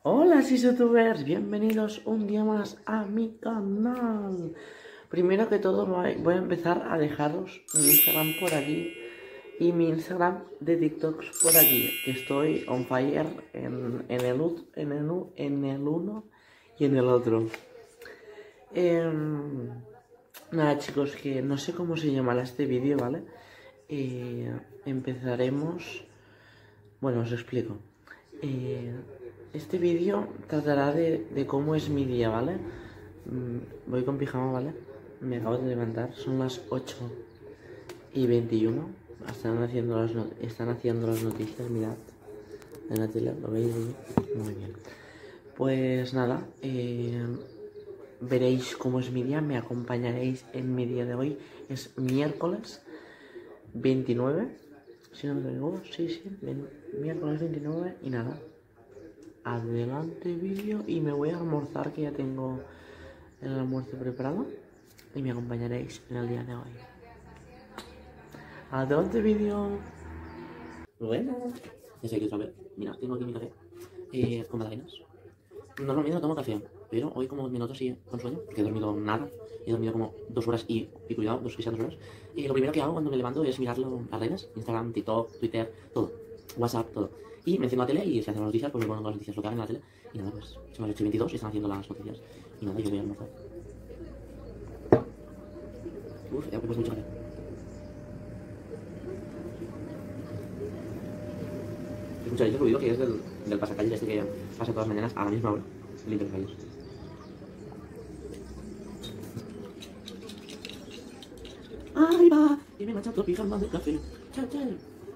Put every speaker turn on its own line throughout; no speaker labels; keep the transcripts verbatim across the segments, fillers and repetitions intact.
Hola, sis youtubers, bienvenidos un día más a mi canal. Primero que todo voy a empezar a dejaros mi Instagram por aquí y mi Instagram de TikToks por aquí, que estoy on fire en, en, el, en, el, en el uno y en el otro. Eh, nada chicos, que no sé cómo se llamará este vídeo, ¿vale? Eh, empezaremos... Bueno, os explico. Eh, este vídeo tratará de, de cómo es mi día, ¿vale? Mm, voy con pijama, ¿vale? Me acabo de levantar, son las ocho y veintiuno. Están haciendo las, no están haciendo las noticias, mirad. En la tele, ¿lo veis ahí? Muy bien. Pues nada, eh, veréis cómo es mi día, me acompañaréis en mi día de hoy. Es miércoles veintinueve. Si no me equivoco, sí, sí, miércoles veintinueve y nada. Adelante vídeo y me voy a almorzar, que ya tengo el almuerzo preparado y me acompañaréis en el día de hoy. Adelante vídeo. Bueno, ya sé que otra vez. Mira, tengo aquí mi café eh, con magdalenas. Normalmente no tomo café, pero hoy como me noto así con sueño, porque he dormido nada, he dormido como dos horas y, y cuidado, dos, que sean dos horas, y lo primero que hago cuando me levanto es mirar las redes, Instagram, TikTok, Twitter, todo, WhatsApp, todo. Y me enciendo la tele y se hacen las noticias, pues me ponen las noticias, lo que hagan en la tele, y nada, pues son las ocho y veintidós y están haciendo las noticias, y nada, yo voy a almorzar. Uf, he puesto mucho café. Escucharéis el ruido que es del, del pasacalles este que pasa todas las mañanas a la misma hora, limpia las calles. ¡Arriba! Y me mancha otro pijama de café. ¡Chao, chao!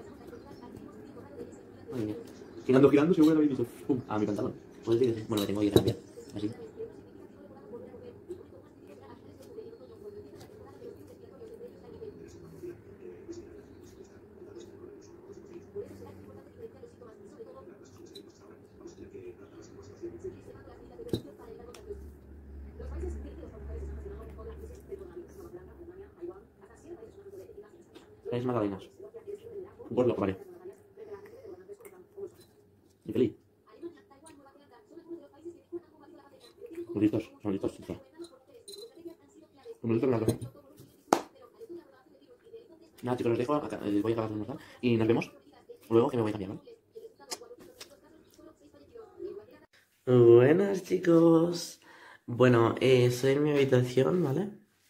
Madre mía. Girando, girando, seguro que lo habéis visto. ¡Pum! A mi pantalón. Puedes decir que sí. Bueno, lo tengo que ir a cambiar. Así. Tres magdalenas. Un gordo, vale. Y feliz. Son listos, son listos, sí. Son listos los dos. Nada chicos, los dejo, acá, eh, voy a acabar de almorzar y nos vemos luego, que me voy a cambiar, ¿vale? Buenas chicos. Bueno, eh, estoy en mi habitación, ¿vale?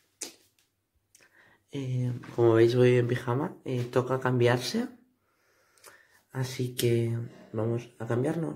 Eh, como veis voy en pijama, eh, toca cambiarse, así que vamos a cambiarnos.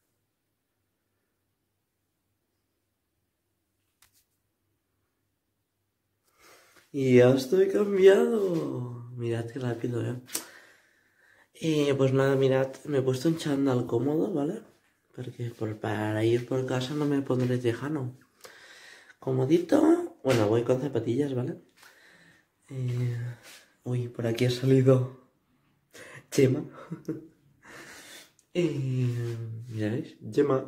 Y ya estoy cambiado. Mirad qué rápido, ¿eh? Eh, pues nada, mirad, me he puesto un chándal cómodo, ¿vale? Porque por, para ir por casa no me pondré tejano. Comodito. Bueno, voy con zapatillas, ¿vale? Eh, uy, por aquí ha salido Chema. eh, ¿Miráis? Chema.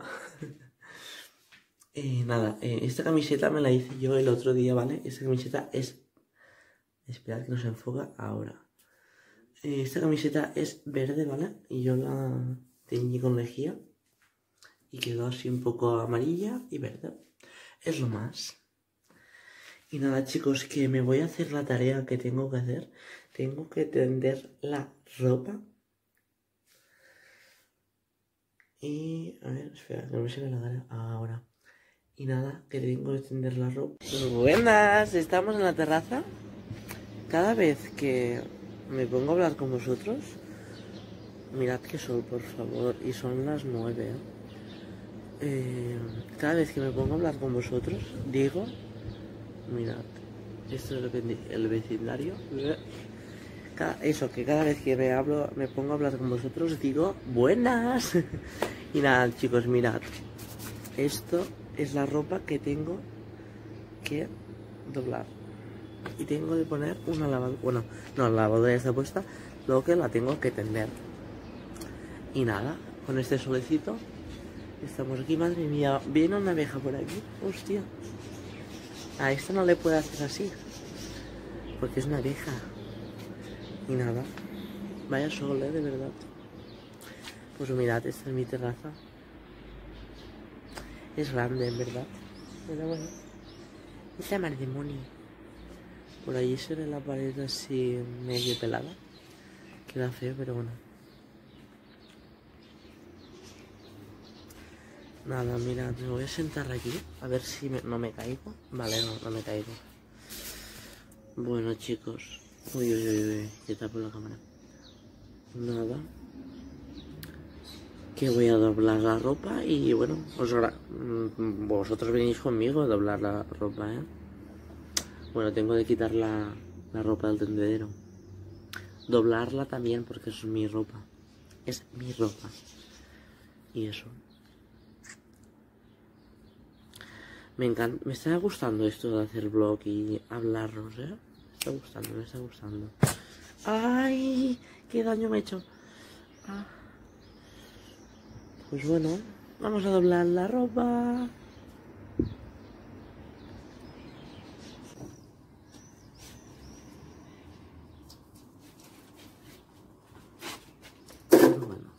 eh, nada, eh, esta camiseta me la hice yo el otro día, ¿vale? Esta camiseta es... Esperad que no se enfoca ahora. Eh, esta camiseta es verde, ¿vale? Y yo la teñí con lejía. Y quedó así un poco amarilla y verde. Es lo más. Y nada chicos, que me voy a hacer la tarea que tengo que hacer. Tengo que tender la ropa. Y... a ver, espera, que no me sale la cara ahora. Y nada, que tengo que tender la ropa. Buenas, estamos en la terraza. Cada vez que me pongo a hablar con vosotros, mirad qué sol, por favor. Y son las nueve, ¿eh? Eh, cada vez que me pongo a hablar con vosotros, digo... Mirad, esto es el vecindario. Cada, eso, que cada vez que me hablo, me pongo a hablar con vosotros, digo buenas. Y nada, chicos, mirad. Esto es la ropa que tengo que doblar. Y tengo que poner una lavadora. Bueno, no, la lavadora ya está puesta. Luego que la tengo que tender. Y nada, con este solecito estamos aquí. Madre mía, viene una abeja por aquí. Hostia. A esta no le puedo hacer así, porque es una abeja. Y nada, vaya sol, ¿eh? De verdad. Pues mirad, esta es mi terraza. Es grande, en verdad. Pero bueno. Esta matrimonio. Por ahí se ve la pared así medio pelada. Queda feo, pero bueno. Nada, mira, me voy a sentar aquí. A ver si me, no me caigo. Vale, no, no me caigo. Bueno, chicos. Uy, uy, uy, uy. Que tapo la cámara. Nada. Que voy a doblar la ropa y bueno, os gra vosotros venís conmigo a doblar la ropa, ¿eh? Bueno, tengo que quitar la, la ropa del tendedero. Doblarla también porque es mi ropa. Es mi ropa. Y eso. Me encanta, me está gustando esto de hacer vlog y hablarnos, ¿eh? Me está gustando, me está gustando. ¡Ay! ¡Qué daño me he hecho! Ah. Pues bueno, vamos a doblar la ropa. Bueno.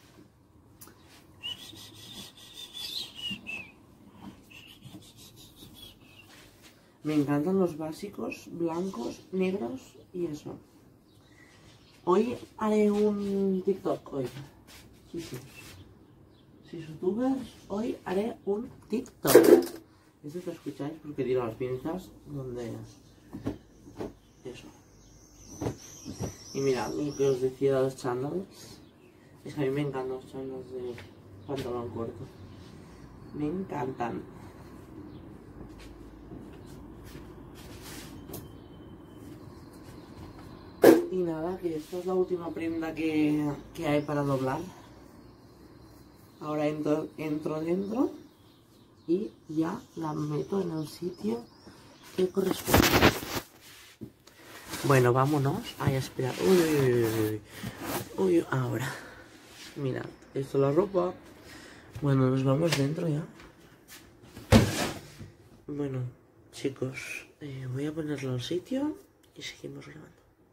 Me encantan los básicos, blancos, negros y eso. Hoy haré un TikTok, hoy. Sí, sí. Si youtubers, hoy haré un TikTok. Eso que escucháis porque tiro las pinzas donde... Eso. Y mirad lo que os decía de los chándals. Es que a mí me encantan los chándals de pantalón corto. Me encantan. Y nada, que esta es la última prenda que, que hay para doblar. Ahora entro, entro dentro y ya la meto en el sitio que corresponde. Bueno, vámonos. Ay, espera. Uy, uy, uy, uy, uy. Ahora. Mirad, esto es la ropa. Bueno, nos vamos dentro ya. Bueno, chicos, eh, voy a ponerlo al sitio y seguimos grabando.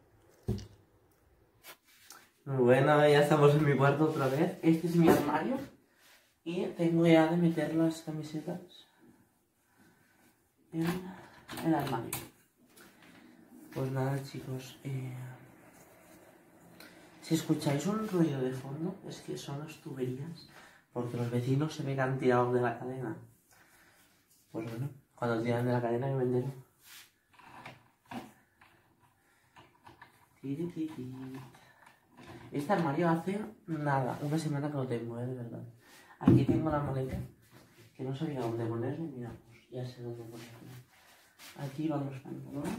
Bueno, ya estamos en mi cuarto otra vez. Este es mi armario. Y tengo ya de meter las camisetas en el armario. Pues nada, chicos. Eh, si escucháis un ruido de fondo, es que son las tuberías. Porque los vecinos se me han tirado de la cadena. Pues bueno, cuando tiran de la cadena me vendieron. Este armario hace nada, una semana que lo tengo, ¿eh? De verdad. Aquí tengo la maleta, que no sabía dónde ponerla, mira, pues ya sé dónde ponerla. Aquí van los pantalones.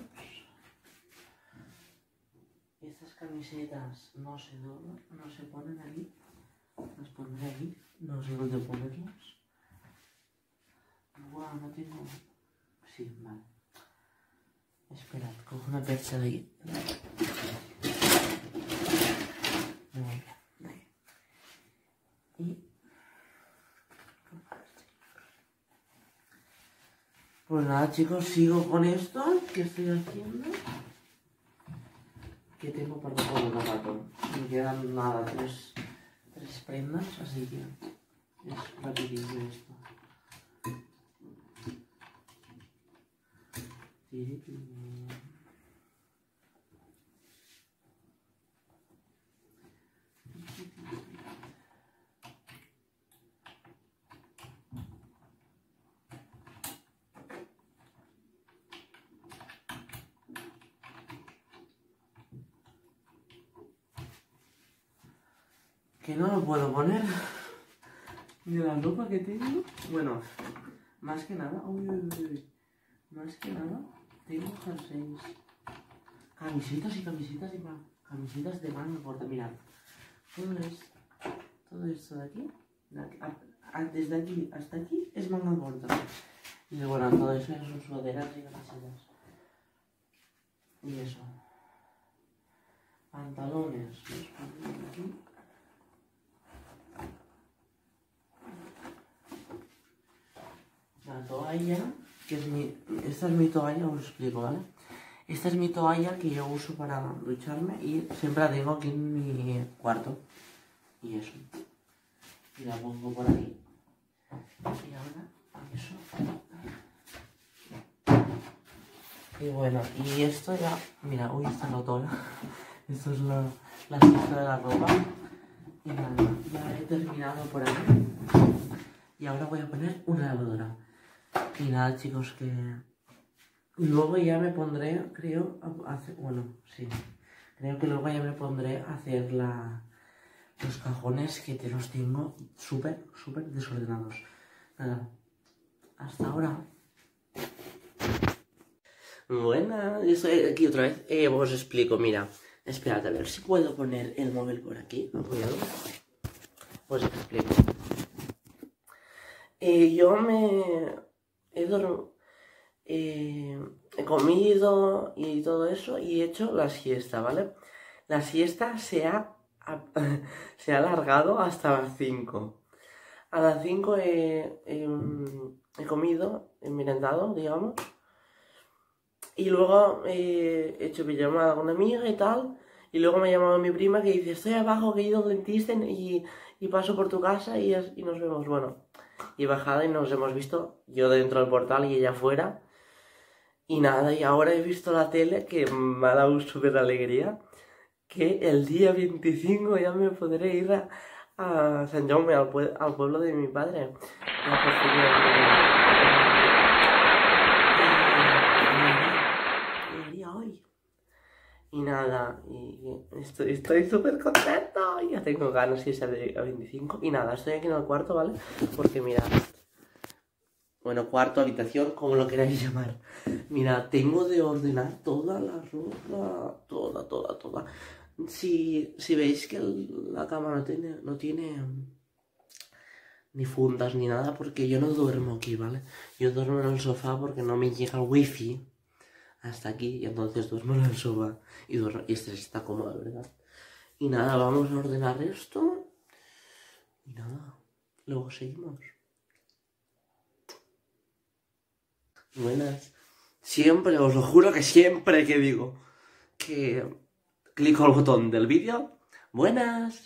Estas camisetas no se doblan, no se ponen aquí. Las pondré aquí, no sé dónde ponerlas. Guau, no tengo... Sí, vale. Esperad, cojo una percha de aquí. Muy bien, ahí. Y... Pues nada, chicos, sigo con esto que estoy haciendo. Que tengo para todo un rato. Me quedan nada, tres, tres prendas, así que es rapidillo esto. Que no lo puedo poner de la ropa que tengo. Bueno, más que nada, uy, uy, uy, más que nada tengo jerseys, camisetas y camisetas y camisetas de manga corta. Mirad, todo, es, todo esto de aquí, de aquí a, a, desde aquí hasta aquí es manga corta. Y bueno, todo eso son sudaderas y camisetas. Y eso. Pantalones, los pantalones aquí. La toalla, que es mi... Esta es mi toalla, os explico, ¿vale? Esta es mi toalla que yo uso para ducharme y siempre la tengo aquí en mi cuarto. Y eso. Y la pongo por ahí. Y ahora eso. Y bueno, y esto ya, mira, uy, está roto, ¿eh? Esto es la, la cesta de la ropa. Y nada, ya he terminado por aquí. Y ahora voy a poner una lavadora. Y nada, chicos, que luego ya me pondré, creo, a hacer, bueno, sí. Creo que luego ya me pondré a hacer la, los cajones que te los tengo súper, súper desordenados. Nada, hasta ahora. Buenas, yo estoy aquí otra vez. Eh, os explico, mira. Esperad, a ver si puedo poner el móvil por aquí. Apoyado. Os explico. Eh, yo me he dormido. Eh, he comido y todo eso y he hecho la siesta, ¿vale? La siesta se ha, se ha alargado hasta las cinco. A las cinco he, he, he comido, he merendado, digamos. Y luego eh, he hecho pijamada con una amiga y tal. Y luego me ha llamado mi prima que dice, estoy abajo, que he ido al dentista y, y paso por tu casa y, y nos vemos. Bueno, y bajada y nos hemos visto, yo dentro del portal y ella afuera. Y nada, y ahora he visto la tele que me ha dado súper alegría. Que el día veinticinco ya me podré ir a, a San Jaume, al, pue al pueblo de mi padre. Ya por fin el día hoy. Y nada, y estoy súper contento. Ya tengo ganas de irse a veinticinco. Y nada, estoy aquí en el cuarto, ¿vale? Porque mira, bueno, cuarto, habitación, como lo queráis llamar. Mira, tengo de ordenar toda la ropa, toda, toda, toda. Si, si veis que el, la cama no tiene, no tiene ni fundas ni nada, porque yo no duermo aquí, ¿vale? Yo duermo en el sofá porque no me llega el wifi hasta aquí, y entonces duermo en el sofá. Y, duermo, y este está cómodo, ¿verdad? Y nada, vamos a ordenar esto. Y nada, luego seguimos. Buenas. Siempre, os lo juro que siempre que digo que clico el botón del vídeo, buenas.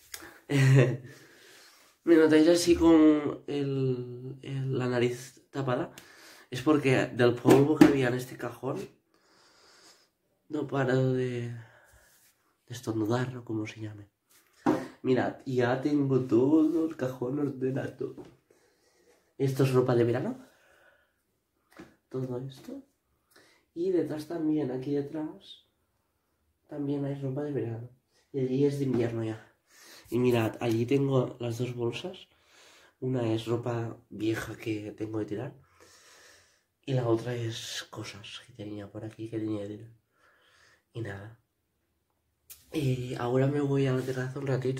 Me notáis así con el, el, la nariz tapada. Es porque del polvo que había en este cajón no paro de, de estornudar, o como se llame. Mirad, ya tengo todo el cajón ordenado. Esto es ropa de verano. Todo esto. Y detrás también, aquí detrás, también hay ropa de verano. Y allí es de invierno ya. Y mirad, allí tengo las dos bolsas. Una es ropa vieja que tengo que tirar. Y la otra es cosas que tenía por aquí que tenía que tirar. Y nada. Y ahora me voy a la terraza un ratito.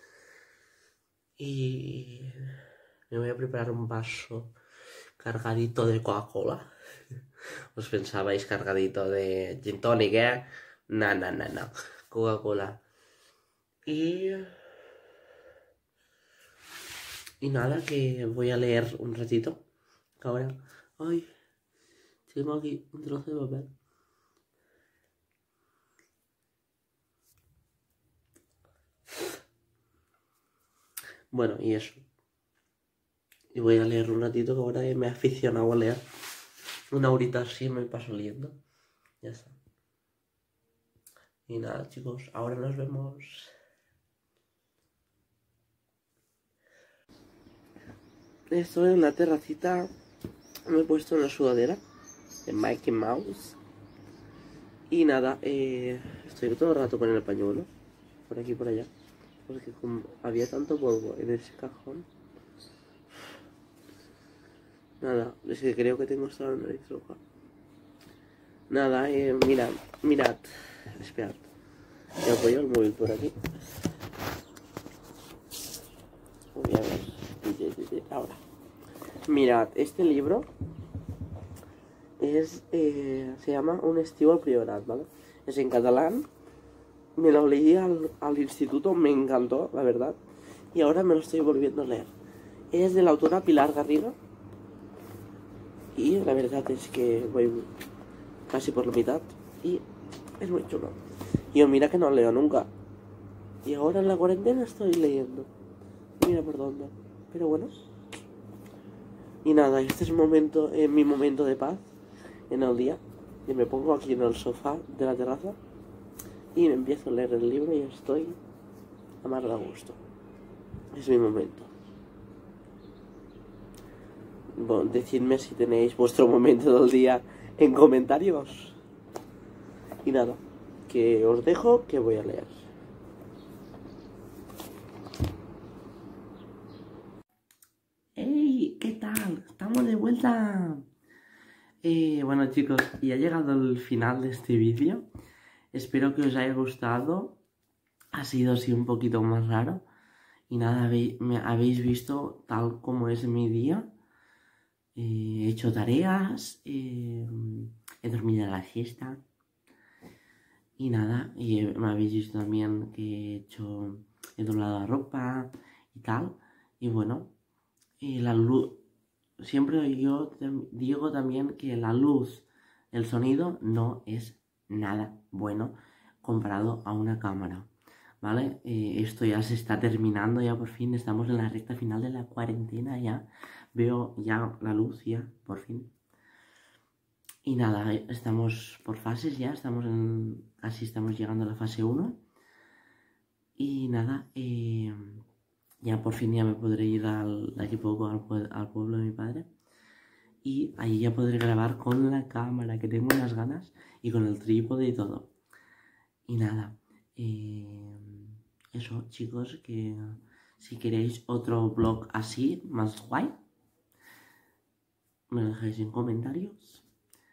Y me voy a preparar un vaso cargadito de Coca-Cola. Os pensabais cargadito de gin tonic, ¿eh? No, no, no, no. Coca-Cola. Y... Y nada, que voy a leer un ratito. Ahora... Ay, tengo aquí un trozo de papel. Bueno, y eso. Y voy a leer un ratito, que ahora me he aficionado a leer. Una horita así me paso leyendo. Ya está. Y nada, chicos, ahora nos vemos. Estoy en la terracita. Me he puesto una sudadera de Mickey Mouse. Y nada, eh, estoy todo el rato con el pañuelo. Por aquí y por allá. Porque como había tanto polvo en ese cajón. Nada, es que creo que tengo hasta la nariz roja. Nada, eh, mirad, mirad. Esperad. Yo apoyo el móvil por aquí. Voy a ver. Ahora. Mirad, este libro es, eh, se llama Un estiu al Priorat, ¿vale? Es en catalán. Me lo leí al, al instituto, me encantó, la verdad. Y ahora me lo estoy volviendo a leer. Es de la autora Pilar Garriga. Y la verdad es que voy casi por la mitad. Y es muy chulo. Yo mira que no leo nunca. Y ahora en la cuarentena estoy leyendo. Mira por dónde. Pero bueno. Y nada, este es un momento, eh, mi momento de paz en el día. Y me pongo aquí en el sofá de la terraza y me empiezo a leer el libro y estoy a más de gusto. Es mi momento. Bueno, decidme si tenéis vuestro momento del día en comentarios. Y nada, que os dejo que voy a leer. ¡Hey! ¿Qué tal? ¡Estamos de vuelta! Eh, bueno chicos, y ha llegado el final de este vídeo. Espero que os haya gustado. Ha sido así un poquito más raro. Y nada, habéis, me habéis visto tal como es mi día. Eh, he hecho tareas, eh, he dormido la siesta. Y nada, y he- me habéis visto también que he hecho, he doblado la ropa y tal. Y bueno, y la luz, siempre yo tam- digo también que la luz, el sonido no es nada bueno comparado a una cámara, ¿vale? Eh, esto ya se está terminando, ya por fin estamos en la recta final de la cuarentena, ya veo ya la luz, ya, por fin. Y nada, eh, estamos por fases ya, estamos en, casi estamos llegando a la fase uno. Y nada, eh, ya por fin ya me podré ir al, de aquí a poco al, pue- al pueblo de mi padre. Y ahí ya podré grabar con la cámara, que tengo unas ganas, y con el trípode y todo. Y nada, eh, eso chicos, que si queréis otro vlog así, más guay, me lo dejáis en comentarios.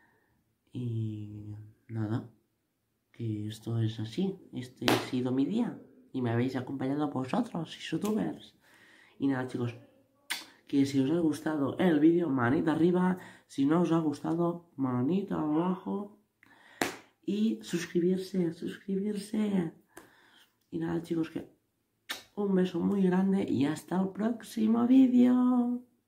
Y nada, que esto es así, este ha sido mi día. Y me habéis acompañado a vosotros, youtubers. Y nada chicos, que si os ha gustado el vídeo, manita arriba. Si no os ha gustado, manita abajo. Y suscribirse, suscribirse. Y nada chicos, que un beso muy grande y hasta el próximo vídeo.